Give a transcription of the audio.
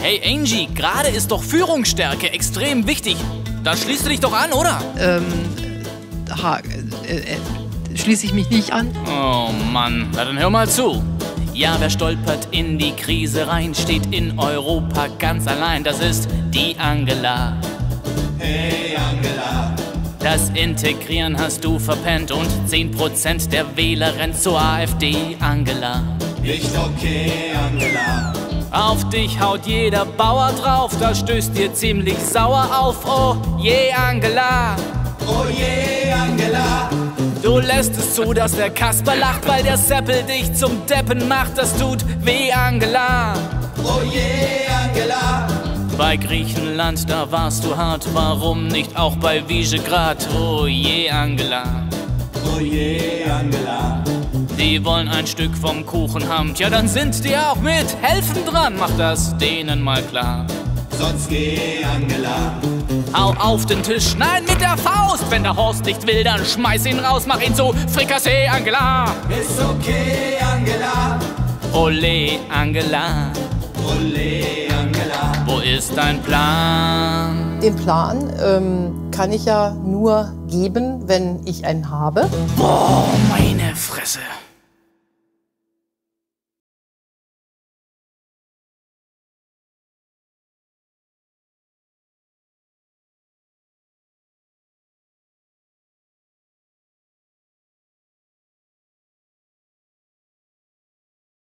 Hey Angie, gerade ist doch Führungsstärke extrem wichtig. Da schließt du dich doch an, oder? Schließe ich mich nicht an? Oh Mann, na dann hör mal zu. Ja, wer stolpert in die Krise rein, steht in Europa ganz allein. Das ist die Angela. Hey Angela. Das Integrieren hast du verpennt und 10% der Wähler rennt zur AfD, Angela. Nicht okay, Angela. Auf dich haut jeder Bauer drauf, das stößt dir ziemlich sauer auf. Oh je, Angela. Oh je, Angela. Du lässt es zu, dass der Kasper lacht, weil der Seppel dich zum Deppen macht. Das tut weh, Angela. Oh je, Angela. Bei Griechenland, da warst du hart. Warum nicht auch bei Visegrad? Oh je, Angela. Oh je, Angela. Die wollen ein Stück vom Kuchen haben. Tja, dann sind die auch mit helfen dran. Mach das denen mal klar. Sonst geh, Angela. Hau auf den Tisch, nein, mit der Faust. Wenn der Horst nicht will, dann schmeiß ihn raus. Mach ihn zu Frikassee, Angela. Ist okay, Angela. Ole, Angela. Ole, Angela. Wo ist dein Plan? Den Plan kann ich ja nur geben, wenn ich einen habe. Boah, meine Fresse.